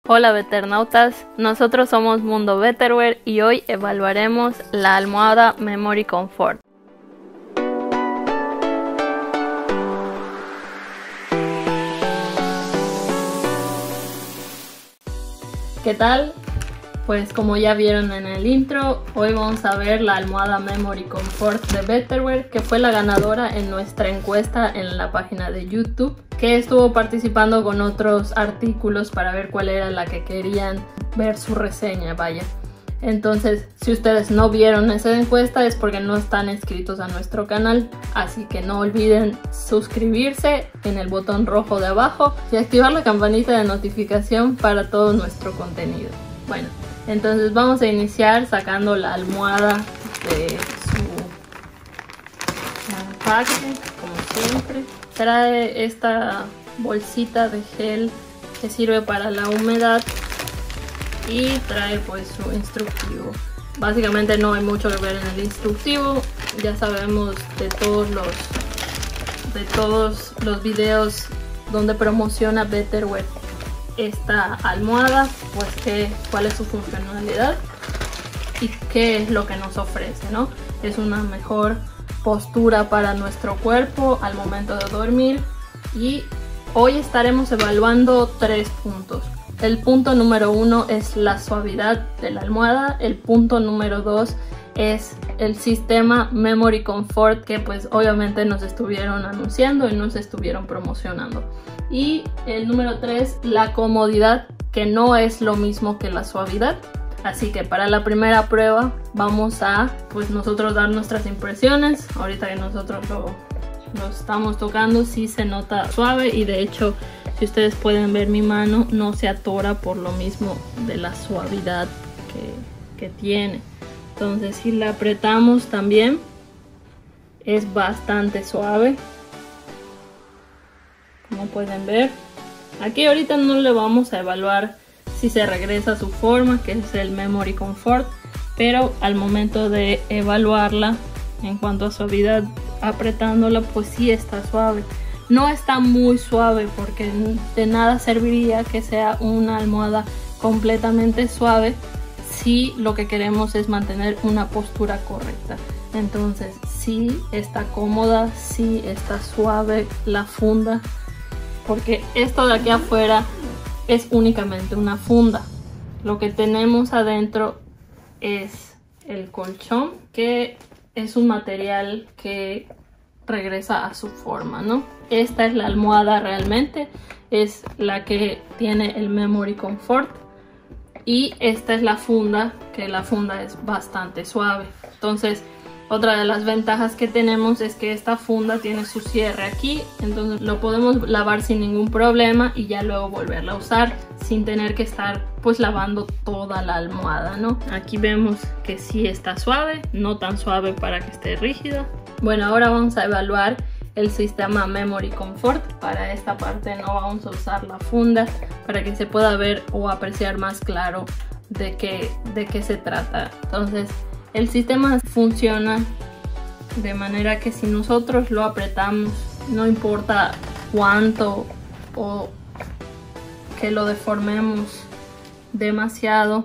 Hola Beternautas, nosotros somos Mundo Betterware y hoy evaluaremos la almohada Memory Comfort. ¿Qué tal? Pues como ya vieron en el intro, hoy vamos a ver la almohada Memory Comfort de Betterware, que fue la ganadora en nuestra encuesta en la página de YouTube, que estuvo participando con otros artículos para ver cuál era la que querían ver su reseña, vaya. Entonces, si ustedes no vieron esa encuesta es porque no están inscritos a nuestro canal, así que no olviden suscribirse en el botón rojo de abajo y activar la campanita de notificación para todo nuestro contenido. Bueno, entonces vamos a iniciar sacando la almohada de su empaque, como siempre. Trae esta bolsita de gel que sirve para la humedad y trae pues su instructivo. Básicamente no hay mucho que ver en el instructivo, ya sabemos de todos los videos donde promociona Betterware esta almohada, pues cuál es su funcionalidad y qué es lo que nos ofrece, ¿no? Es una mejor postura para nuestro cuerpo al momento de dormir y hoy estaremos evaluando 3 puntos. El punto número 1 es la suavidad de la almohada, el punto número 2 es el sistema Memory Comfort, que pues obviamente nos estuvieron anunciando y nos estuvieron promocionando. Y el número 3, la comodidad, que no es lo mismo que la suavidad. Así que para la primera prueba vamos a pues nosotros dar nuestras impresiones. Ahorita que nosotros lo estamos tocando sí se nota suave y de hecho si ustedes pueden ver mi mano no se atora por lo mismo de la suavidad que tiene. Entonces si la apretamos también es bastante suave, como pueden ver. Aquí ahorita no le vamos a evaluar si se regresa a su forma, que es el Memory Comfort, pero al momento de evaluarla en cuanto a suavidad, apretándola pues sí está suave. No está muy suave porque de nada serviría que sea una almohada completamente suave si lo que queremos es mantener una postura correcta. Entonces sí está cómoda, sí está suave la funda, porque esto de aquí afuera es únicamente una funda. Lo que tenemos adentro es el colchón, que es un material que regresa a su forma, ¿no? Esta es la almohada realmente, es la que tiene el Memory Comfort. Y esta es la funda, que la funda es bastante suave. Entonces, otra de las ventajas que tenemos es que esta funda tiene su cierre aquí, entonces lo podemos lavar sin ningún problema y ya luego volverla a usar sin tener que estar pues lavando toda la almohada, ¿no? Aquí vemos que sí está suave, no tan suave para que esté rígida. Bueno, ahora vamos a evaluar el sistema Memory Comfort. Para esta parte no vamos a usar la funda para que se pueda ver o apreciar más claro de qué se trata. Entonces, el sistema funciona de manera que si nosotros lo apretamos, no importa cuánto o que lo deformemos demasiado,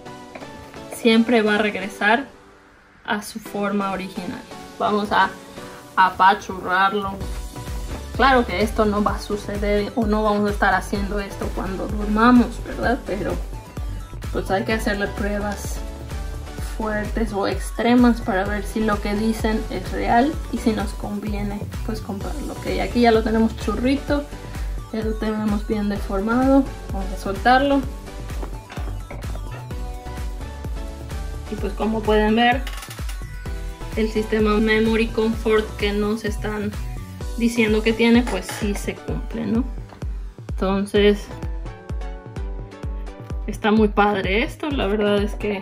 siempre va a regresar a su forma original. Vamos a apachurrarlo. Claro que esto no va a suceder o no vamos a estar haciendo esto cuando dormamos, ¿verdad? Pero pues hay que hacerle pruebas fuertes o extremas para ver si lo que dicen es real y si nos conviene pues comprarlo. Ok, aquí ya lo tenemos churrito, ya lo tenemos bien deformado. Vamos a soltarlo y pues como pueden ver el sistema Memory Comfort que nos están diciendo que tiene pues sí se cumple, ¿no? Entonces está muy padre esto, la verdad es que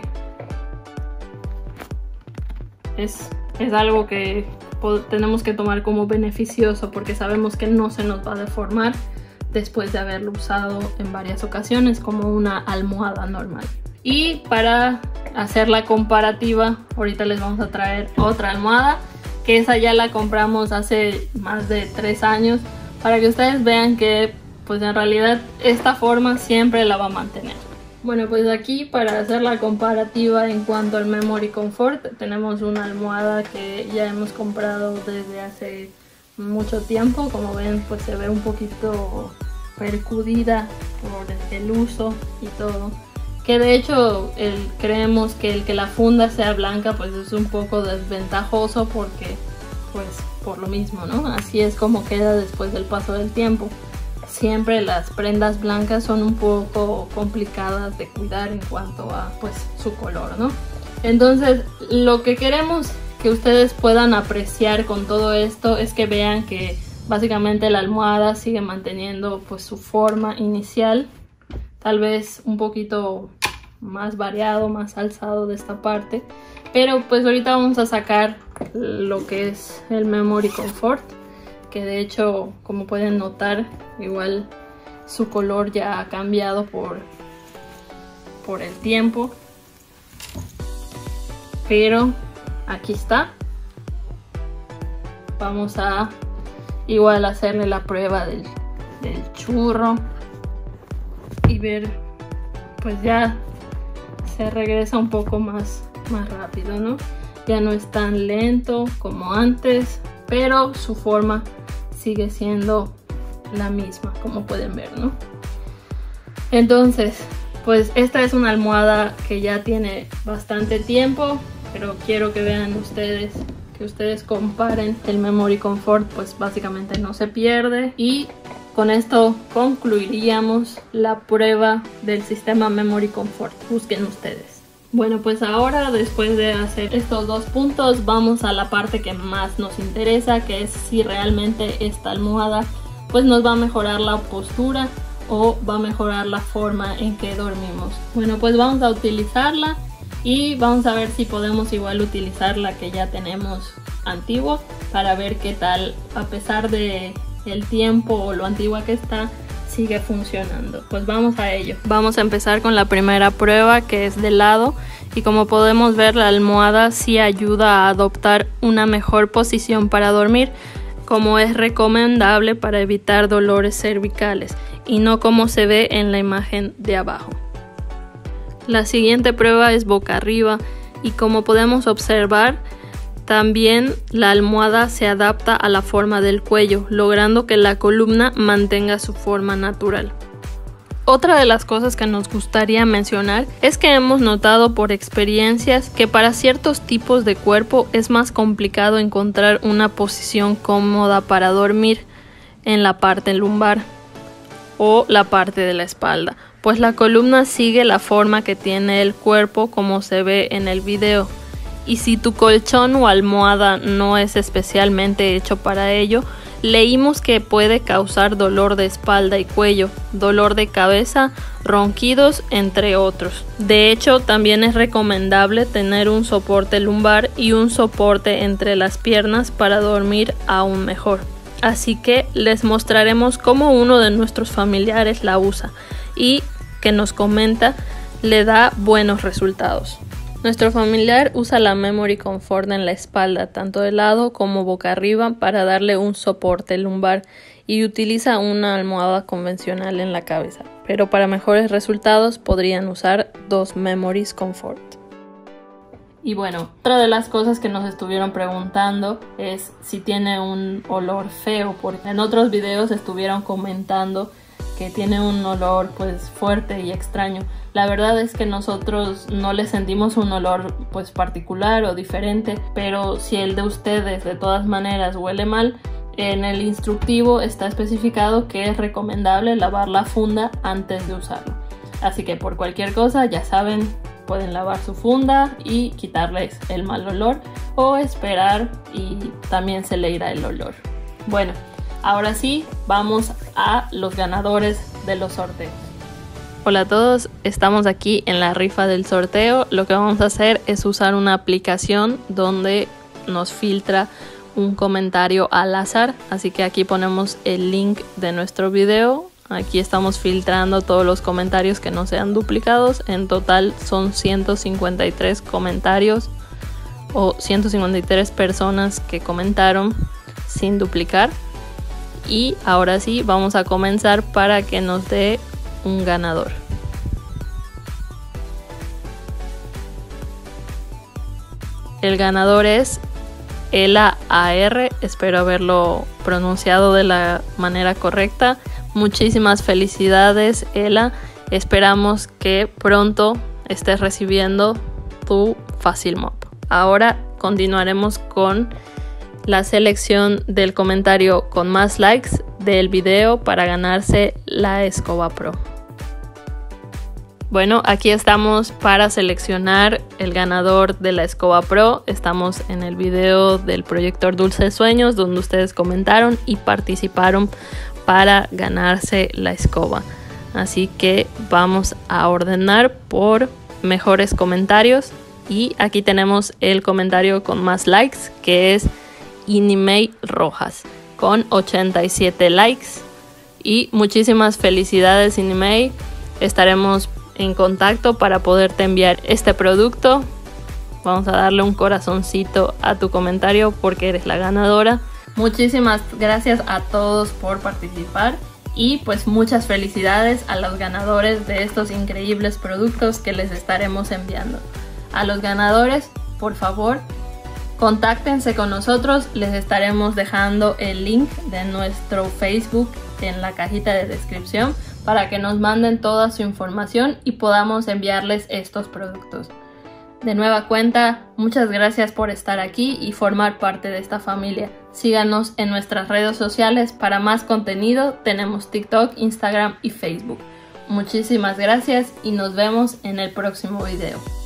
es algo que tenemos que tomar como beneficioso porque sabemos que no se nos va a deformar después de haberlo usado en varias ocasiones como una almohada normal. Y para hacer la comparativa, ahorita les vamos a traer otra almohada, que esa ya la compramos hace más de 3 años, para que ustedes vean que pues en realidad esta forma siempre la va a mantener. Bueno, pues aquí para hacer la comparativa en cuanto al Memory Comfort, tenemos una almohada que ya hemos comprado desde hace mucho tiempo. Como ven, pues se ve un poquito percudida por el uso y todo. Que de hecho creemos que el que la funda sea blanca pues es un poco desventajoso porque pues por lo mismo, ¿no? Así es como queda después del paso del tiempo. Siempre las prendas blancas son un poco complicadas de cuidar en cuanto a pues su color, ¿no? Entonces lo que queremos que ustedes puedan apreciar con todo esto es que vean que básicamente la almohada sigue manteniendo pues su forma inicial, tal vez un poquito más variado, más alzado de esta parte, pero pues ahorita vamos a sacar lo que es el Memory Comfort, que de hecho, como pueden notar, igual su color ya ha cambiado por el tiempo, pero aquí está. Vamos a igual hacerle la prueba del churro y ver, pues ya se regresa un poco más rápido, ¿no? Ya no es tan lento como antes, pero su forma sigue siendo la misma, como pueden ver, ¿no? Entonces, pues esta es una almohada que ya tiene bastante tiempo, pero quiero que vean ustedes, que ustedes comparen el Memory Comfort, pues básicamente no se pierde. Y con esto concluiríamos la prueba del sistema Memory Comfort. Busquen ustedes. Bueno, pues ahora, después de hacer estos dos puntos, vamos a la parte que más nos interesa, que es si realmente esta almohada pues nos va a mejorar la postura o va a mejorar la forma en que dormimos. Bueno, pues vamos a utilizarla y vamos a ver si podemos igual utilizar la que ya tenemos antigua para ver qué tal, a pesar de el tiempo o lo antigua que está, sigue funcionando. Pues vamos a ello. Vamos a empezar con la primera prueba, que es de lado, y como podemos ver, la almohada sí ayuda a adoptar una mejor posición para dormir, como es recomendable para evitar dolores cervicales y no como se ve en la imagen de abajo. La siguiente prueba es boca arriba, y como podemos observar, también la almohada se adapta a la forma del cuello, logrando que la columna mantenga su forma natural. Otra de las cosas que nos gustaría mencionar es que hemos notado por experiencias que para ciertos tipos de cuerpo es más complicado encontrar una posición cómoda para dormir en la parte lumbar o la parte de la espalda, pues la columna sigue la forma que tiene el cuerpo como se ve en el video. Y si tu colchón o almohada no es especialmente hecho para ello, leímos que puede causar dolor de espalda y cuello, dolor de cabeza, ronquidos, entre otros. De hecho, también es recomendable tener un soporte lumbar y un soporte entre las piernas para dormir aún mejor. Así que les mostraremos cómo uno de nuestros familiares la usa y que nos comenta le da buenos resultados. Nuestro familiar usa la Memory Comfort en la espalda, tanto de lado como boca arriba, para darle un soporte lumbar, y utiliza una almohada convencional en la cabeza, pero para mejores resultados podrían usar dos Memory Comfort. Y bueno, otra de las cosas que nos estuvieron preguntando es si tiene un olor feo, porque en otros videos estuvieron comentando que tiene un olor pues fuerte y extraño. La verdad es que nosotros no le sentimos un olor pues particular o diferente, pero si el de ustedes de todas maneras huele mal, en el instructivo está especificado que es recomendable lavar la funda antes de usarlo. Así que por cualquier cosa, ya saben, pueden lavar su funda y quitarles el mal olor, o esperar y también se le irá el olor. Bueno, ahora sí, vamos a los ganadores de los sorteos. Hola a todos, estamos aquí en la rifa del sorteo. Lo que vamos a hacer es usar una aplicación donde nos filtra un comentario al azar, así que aquí ponemos el link de nuestro video. Aquí estamos filtrando todos los comentarios que no sean duplicados. En total son 153 comentarios o 153 personas que comentaron sin duplicar. Y ahora sí, vamos a comenzar para que nos dé un ganador. El ganador es Ela AR, espero haberlo pronunciado de la manera correcta. Muchísimas felicidades, Ela. Esperamos que pronto estés recibiendo tu FácilMop. Ahora continuaremos con la selección del comentario con más likes del video para ganarse la escoba pro. Bueno, aquí estamos para seleccionar el ganador de la escoba pro. Estamos en el video del proyector Dulces Sueños, donde ustedes comentaron y participaron para ganarse la escoba. Así que vamos a ordenar por mejores comentarios. Y aquí tenemos el comentario con más likes, que es Inimei Rojas, con 87 likes. Y muchísimas felicidades, Inimei. Estaremos en contacto para poderte enviar este producto. Vamos a darle un corazoncito a tu comentario porque eres la ganadora. Muchísimas gracias a todos por participar y pues muchas felicidades a los ganadores de estos increíbles productos que les estaremos enviando. A los ganadores, por favor, contáctense con nosotros. Les estaremos dejando el link de nuestro Facebook en la cajita de descripción para que nos manden toda su información y podamos enviarles estos productos. De nueva cuenta, muchas gracias por estar aquí y formar parte de esta familia. Síganos en nuestras redes sociales para más contenido. Tenemos TikTok, Instagram y Facebook. Muchísimas gracias y nos vemos en el próximo video.